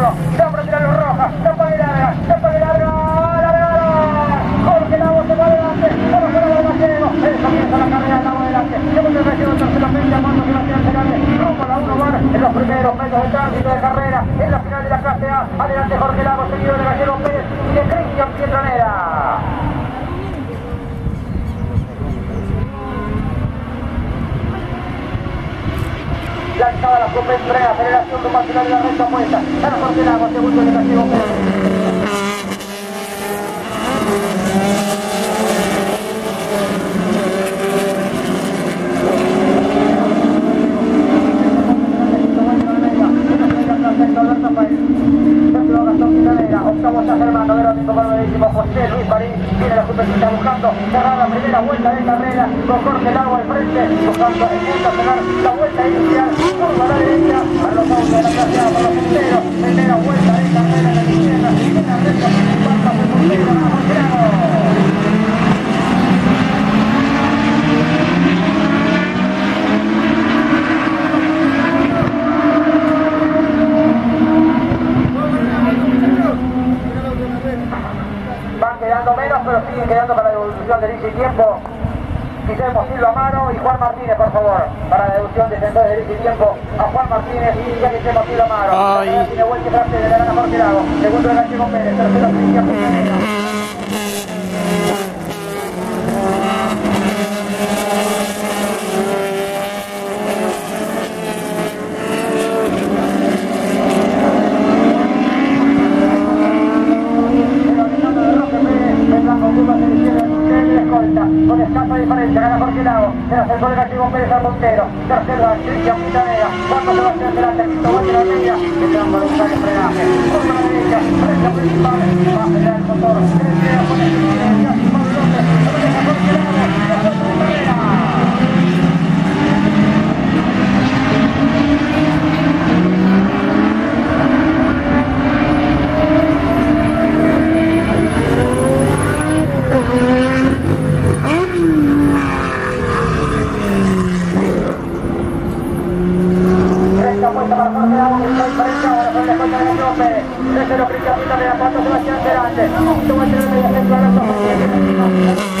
La frontera los roja, la pague larga, Jorge Lago se va adelante, vamos para el Gallego, él comienza la carrera, Lago adelante, segundo el Gallego, tercero media, Armando Sebastián Cerales, rumbo a la 1 bar en los primeros metros de tránsito de carrera, en la final de la clase A, adelante Jorge Lago, seguido de Gallego Pérez y de Cristian Pietranera. Lanzada la Copa Entrega, aceleración con más final de la recta opuesta. Gana Jorge Lago, segundo de Gallego Pérez. Octavo está Germán, Verónico Barberísimo, José Luis Marín, viene la superficie buscando cerrar la primera vuelta de carrera, con Jorge Lago al frente, buscando el punto a cerrar la vuelta inicial, curva a la derecha, a los autos de la clase A, para los punteros, primera vuelta de carrera en la izquierda, en la recta principal, para el puntero, para Jorge Lago. Van quedando menos, pero siguen quedando para la devolución de Lice y Tiempo. Quitemos Silva Amaro y Juan Martínez, por favor, para la devolución de sensores de Lice y Tiempo a Juan Martínez y ya quitemos Silva Amaro. Tiene vuelta y frase de la gana Jorge Lago. Segundo de Gallego Pérez, tercero Cristian Pietranera. Con escasa diferencia, gana Jorge Lago, se acercó el Gallego Pérez al puntero, tercero a Cristian Pietranera, cuarto Sebastián Cerales, quinto vuelta de la media, que se van para buscar el frenaje, curva a la derecha, recta principal, va a acelerar el motor, tercero con el derecha, Pablo López, lo deja Jorge Lago, la vuelta de carrera. Tercero Cristian Pietranera, cuarto Sebastián Cerales, quinto vuelta de la media, centro a la